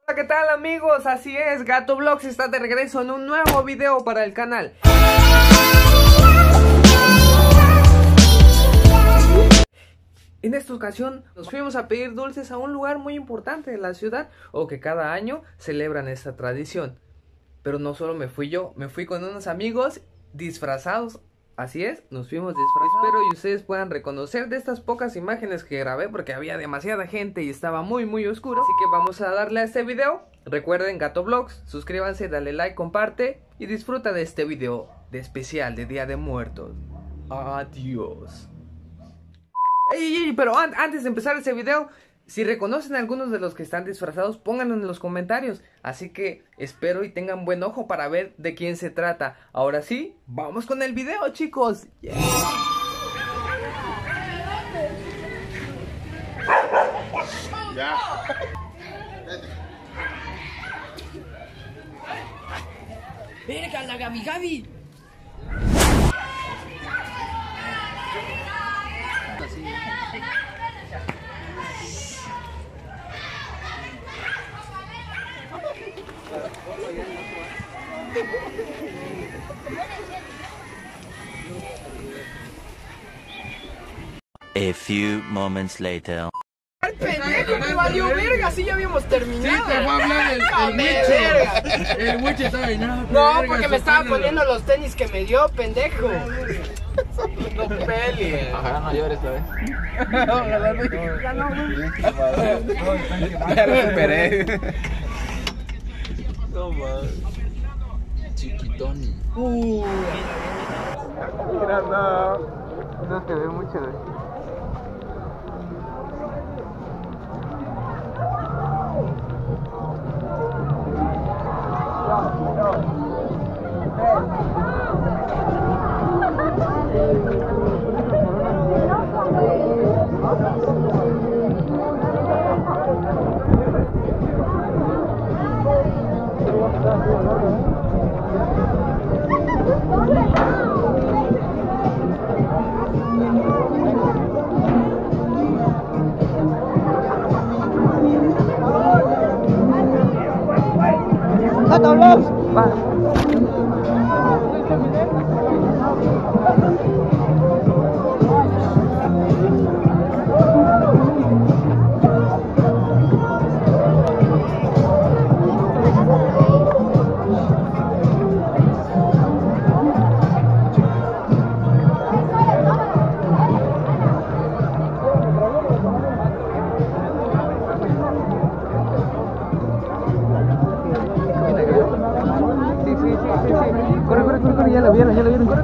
Hola, ¿qué tal amigos? Así es, Gato Vlogs está de regreso en un nuevo video para el canal. En esta ocasión nos fuimos a pedir dulces a un lugar muy importante de la ciudad, o que cada año celebran esta tradición. Pero no solo me fui yo, me fui con unos amigos disfrazados. Así es, nos fuimos disfrazados. Espero y ustedes puedan reconocer de estas pocas imágenes que grabé, porque había demasiada gente y estaba muy oscuro. Así que vamos a darle a este video. Recuerden, Gato Vlogs, suscríbanse, dale like, comparte y disfruta de este video de especial de Día de Muertos. Adiós. Pero antes de empezar este video, si reconocen a algunos de los que están disfrazados, pónganlo en los comentarios. Así que espero y tengan buen ojo para ver de quién se trata. Ahora sí, vamos con el video, chicos. Yeah. Ya. ¡Verga, la Gabi! A few moments later. ¡Al pendejo! ¡Me valió verga! ¡Sí ya habíamos terminado! Sí, te voy a hablar el Wiche. El Wiche estaba ahí, no. No, porque me estaba poniendo los tenis que me dio, pendejo. No peli. Ojalá no llores, ¿sabes? Ya no, Ya recuperé. No mames. Chiquitoni. Mira, no se ve mucho, güey. ¡Gato Vlogs! Corre, ya lo vieron, corre.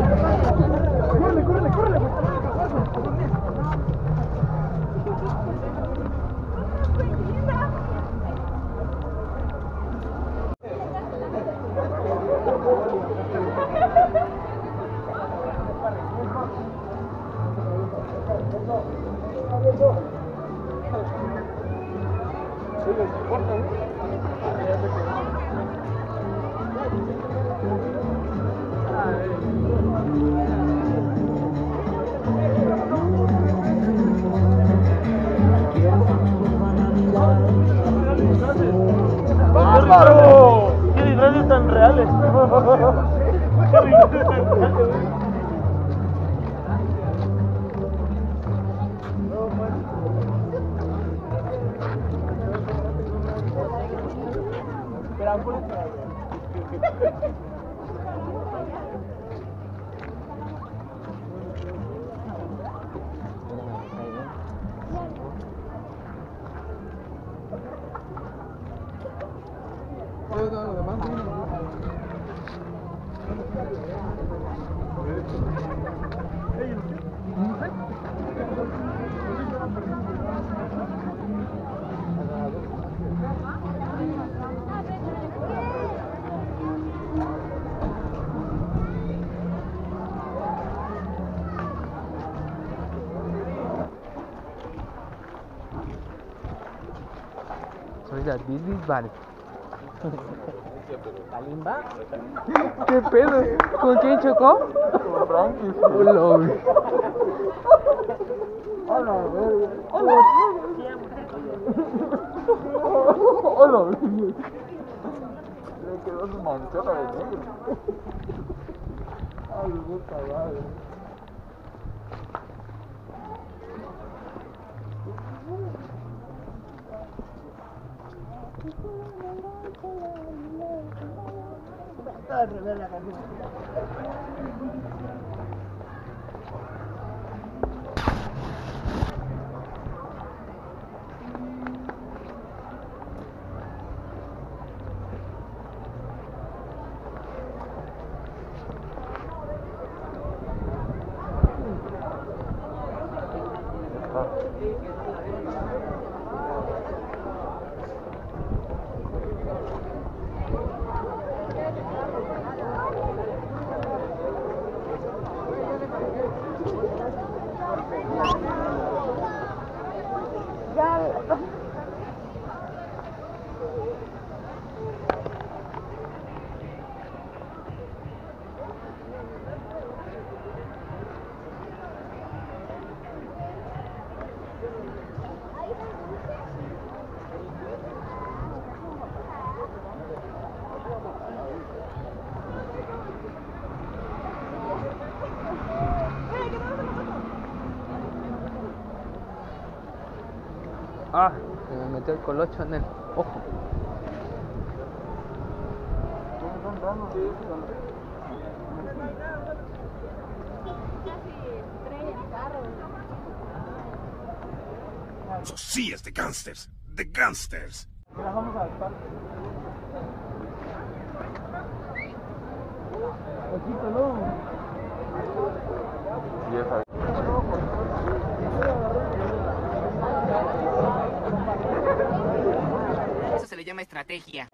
¡Bárbaro! ¡Qué disfraces tan reales! Soy la Billy Vale. ¿Kalimba? ¿Qué pedo? ¿Con quién chocó? Con Frankie. Hola, güey. Hola, verga. Le quedó su manchona de negro. Ay, puta madre. Ah, se me metió el colocho en el ojo. Eso sí es de gangsters. De gangsters. Eso se le llama estrategia.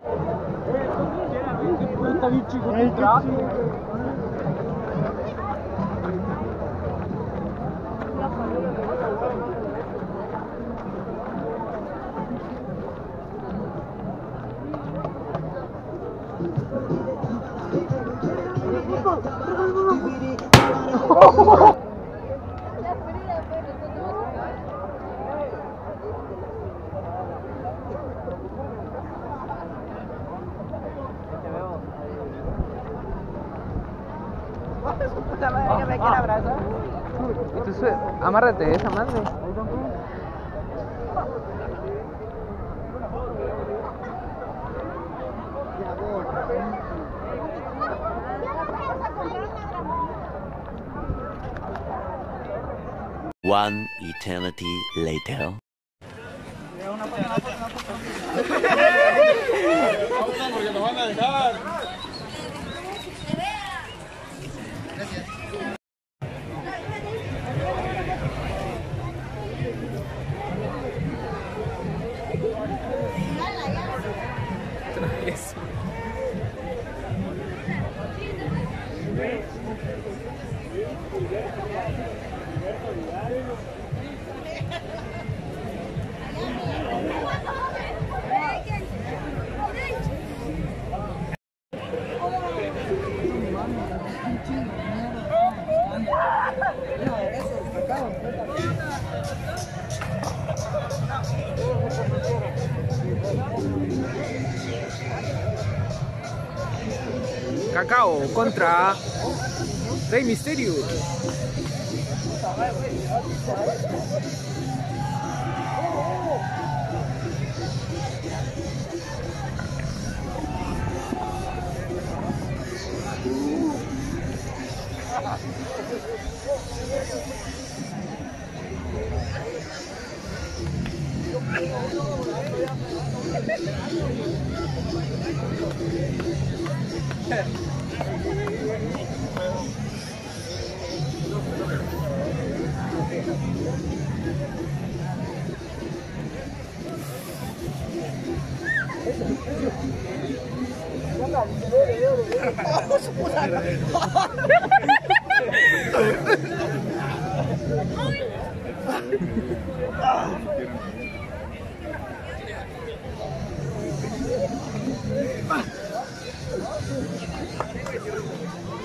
Entonces, amárrate de esa madre. One eternity later. Cacao contra Rey Misterio.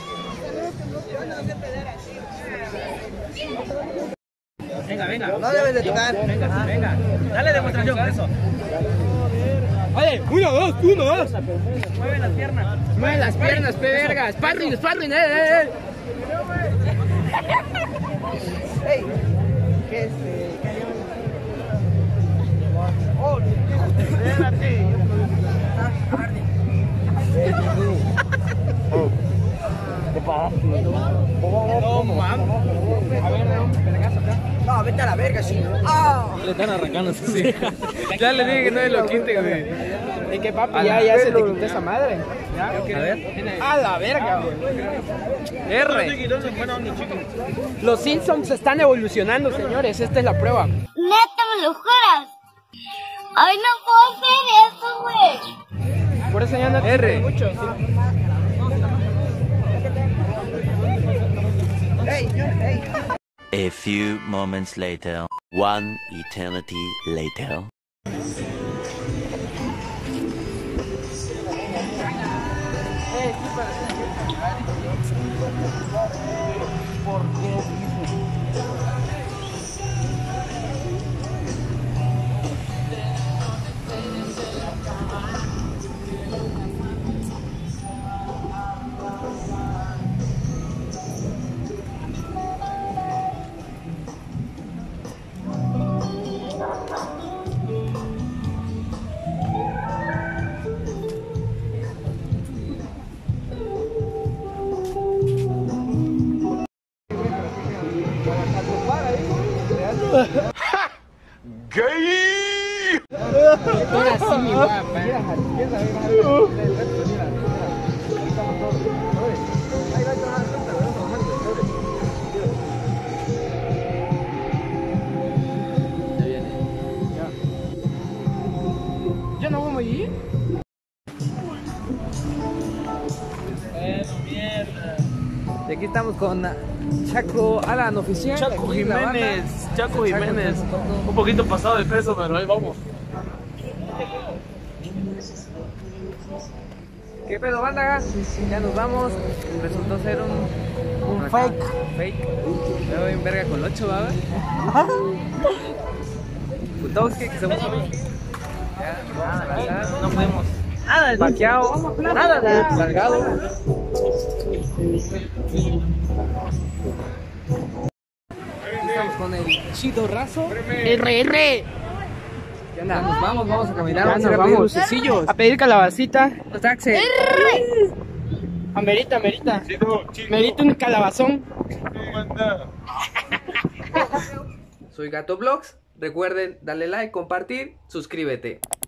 Venga, venga. No deben de tocar. Venga, dale demostración con eso. Vale, 1, 2, 1, 2. Mueve las piernas. Mueve las piernas, pe verga. Sparring, sparring, Ey, ¿qué es? Oh, espérate. No mames. A ver, no, vete a la verga, sí. Le están arrancando sus Ya le dije que no lo quite, güey. ¿Y qué papi? Ya se te quitó esa madre. A ver. A la verga, güey. R. Los Simpsons están evolucionando, señores. Esta es la prueba. Neta, me lo juras. Ay, no puedo hacer eso, güey. Por eso ya no te R. mucho. A few moments later. One eternity later. Ahora sí, mi guapa. ¿Ya no vamos a ir? Y aquí estamos con Chaco Alan oficial. Chaco aquí en la banda. Jiménez, Chaco Jiménez. Un poquito pasado de peso, pero ahí vamos. ¿Qué pedo, banda? Ya nos vamos. Resultó ser un fake. Me voy en verga con 8, ¿va? Putowski, que somos ya, No podemos. Nada, Paquiao, nada de Salgado. Estamos con el Chido Razo. RR. Ya nos vamos a caminar. Ya Vamos nos a pedir vamos dulcecillos. a pedir calabacita. Los taxis. Amerita. Merita un calabazón. Soy Gato Vlogs. Recuerden darle like, compartir, suscríbete.